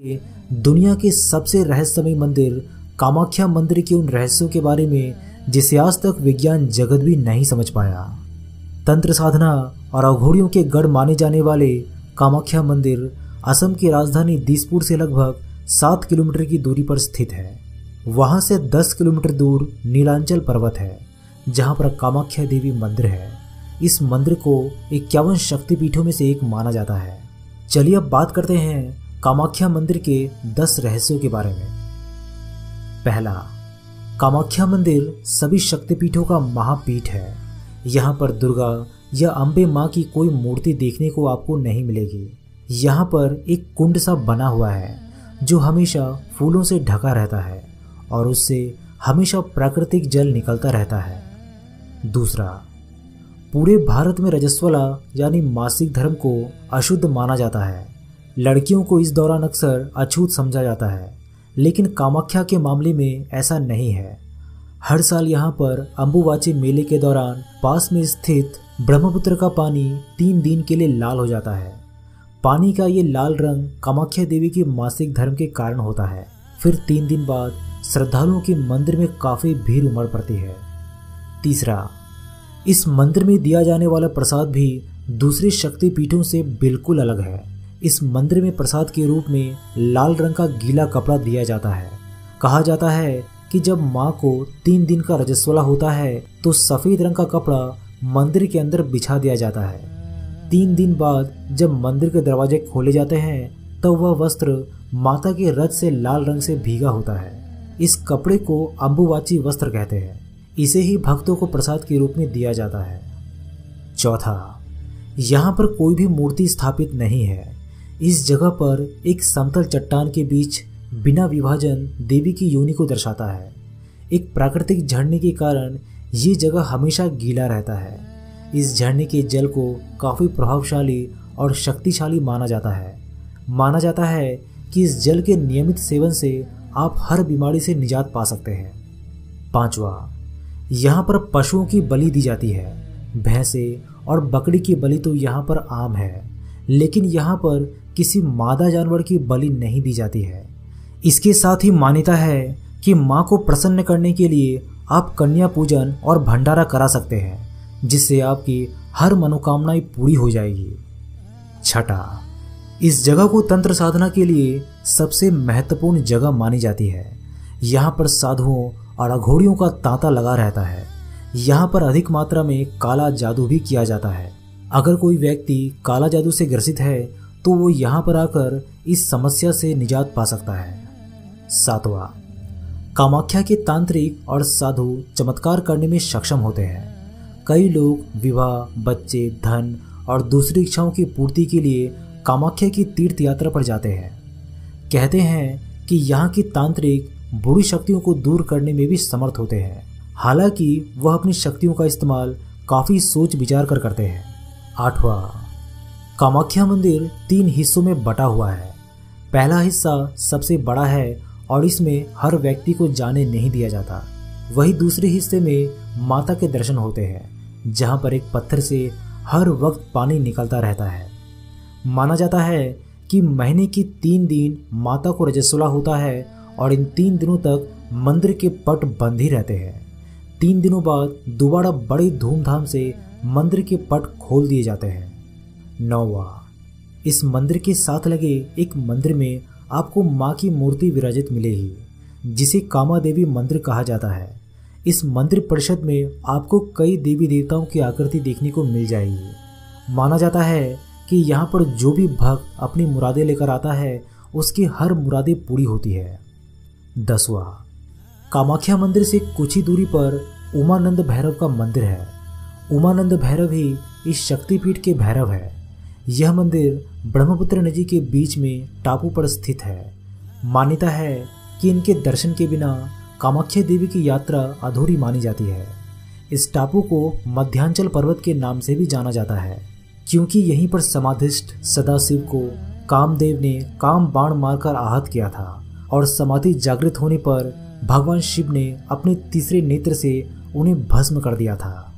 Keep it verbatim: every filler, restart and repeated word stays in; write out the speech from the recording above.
दुनिया के सबसे रहस्यमय मंदिर कामाख्या मंदिर के उन रहस्यों के बारे में जिसे आज तक विज्ञान जगत भी नहीं समझ पाया। तंत्र साधना और अघोरियों के गढ़ माने जाने वाले कामाख्या मंदिर असम की राजधानी दिसपुर से लगभग सात किलोमीटर की दूरी पर स्थित है। वहां से दस किलोमीटर दूर नीलांचल पर्वत है जहां पर कामाख्या देवी मंदिर है। इस मंदिर को इक्यावन शक्तिपीठों में से एक माना जाता है। चलिए अब बात करते हैं कामाख्या मंदिर के दस रहस्यों के बारे में। पहला, कामाख्या मंदिर सभी शक्तिपीठों का महापीठ है। यहाँ पर दुर्गा या अम्बे माँ की कोई मूर्ति देखने को आपको नहीं मिलेगी। यहाँ पर एक कुंड सा बना हुआ है जो हमेशा फूलों से ढका रहता है और उससे हमेशा प्राकृतिक जल निकलता रहता है। दूसरा, पूरे भारत में रजस्वला यानी मासिक धर्म को अशुद्ध माना जाता है। लड़कियों को इस दौरान अक्सर अछूत समझा जाता है, लेकिन कामाख्या के मामले में ऐसा नहीं है। हर साल यहाँ पर अम्बुबाची मेले के दौरान पास में स्थित ब्रह्मपुत्र का पानी तीन दिन के लिए लाल हो जाता है। पानी का ये लाल रंग कामाख्या देवी की मासिक धर्म के कारण होता है। फिर तीन दिन बाद श्रद्धालुओं की मंदिर में काफी भीड़ उमड़ पड़ती है। तीसरा, इस मंदिर में दिया जाने वाला प्रसाद भी दूसरे शक्तिपीठों से बिल्कुल अलग है। इस मंदिर में प्रसाद के रूप में लाल रंग का गीला कपड़ा दिया जाता है। कहा जाता है कि जब माँ को तीन दिन का रजस्वला होता है तो सफेद रंग का कपड़ा मंदिर के अंदर बिछा दिया जाता है। तीन दिन बाद जब मंदिर के दरवाजे खोले जाते हैं तब तो वह वस्त्र माता के रथ से लाल रंग से भीगा होता है। इस कपड़े को अम्बुबाची वस्त्र कहते हैं। इसे ही भक्तों को प्रसाद के रूप में दिया जाता है। चौथा, यहाँ पर कोई भी मूर्ति स्थापित नहीं है। इस जगह पर एक समतल चट्टान के बीच बिना विभाजन देवी की योनि को दर्शाता है। एक प्राकृतिक झरने के कारण ये जगह हमेशा गीला रहता है। इस झरने के जल को काफ़ी प्रभावशाली और शक्तिशाली माना जाता है। माना जाता है कि इस जल के नियमित सेवन से आप हर बीमारी से निजात पा सकते हैं। पांचवा, यहाँ पर पशुओं की बलि दी जाती है। भैंसे और बकरी की बलि तो यहाँ पर आम है, लेकिन यहाँ पर किसी मादा जानवर की बलि नहीं दी जाती है। इसके साथ ही मान्यता है कि माँ को प्रसन्न करने के लिए आप कन्या पूजन और भंडारा करा सकते हैं, जिससे आपकी हर मनोकामनाएं पूरी हो जाएगी। छठा, इस जगह को तंत्र साधना के लिए सबसे महत्वपूर्ण जगह मानी जाती है। यहाँ पर साधुओं और अघोरियों का तांता लगा रहता है। यहाँ पर अधिक मात्रा में काला जादू भी किया जाता है। अगर कोई व्यक्ति काला जादू से ग्रसित है तो वो यहाँ पर आकर इस समस्या से निजात पा सकता है। सातवां, कामाख्या के तांत्रिक और साधु चमत्कार करने में सक्षम होते हैं। कई लोग विवाह, बच्चे, धन और दूसरी इच्छाओं की पूर्ति के लिए कामाख्या की तीर्थ यात्रा पर जाते हैं। कहते हैं कि यहाँ की तांत्रिक बुरी शक्तियों को दूर करने में भी समर्थ होते हैं। हालांकि वह अपनी शक्तियों का इस्तेमाल काफ़ी सोच विचार कर करते हैं। आठवां, कामाख्या मंदिर तीन हिस्सों में बटा हुआ है। पहला हिस्सा सबसे बड़ा है और इसमें हर व्यक्ति को जाने नहीं दिया जाता। वही दूसरे हिस्से में माता के दर्शन होते हैं, जहां पर एक पत्थर से हर वक्त पानी निकलता रहता है। माना जाता है कि महीने की तीन दिन माता को रजस्वला होता है और इन तीन दिनों तक मंदिर के पट बंद ही रहते हैं। तीन दिनों बाद दोबारा बड़ी धूमधाम से मंदिर के पट खोल दिए जाते हैं। नौवां, इस मंदिर के साथ लगे एक मंदिर में आपको माँ की मूर्ति विराजित मिलेगी, जिसे कामा देवी मंदिर कहा जाता है। इस मंदिर परिषद में आपको कई देवी देवताओं की आकृति देखने को मिल जाएगी। माना जाता है कि यहाँ पर जो भी भक्त अपनी मुरादें लेकर आता है उसकी हर मुरादें पूरी होती है। दसवां, कामाख्या मंदिर से कुछ ही दूरी पर उमानंद भैरव का मंदिर है। उमानंद भैरव ही इस शक्तिपीठ के भैरव है। यह मंदिर ब्रह्मपुत्र नदी के बीच में टापू पर स्थित है। मान्यता है कि इनके दर्शन के बिना कामाख्या देवी की यात्रा अधूरी मानी जाती है। इस टापू को मध्यांचल पर्वत के नाम से भी जाना जाता है, क्योंकि यहीं पर समाधिष्ठ सदाशिव को कामदेव ने काम बाण मारकर आहत किया था और समाधि जागृत होने पर भगवान शिव ने अपने तीसरे नेत्र से उन्हें भस्म कर दिया था।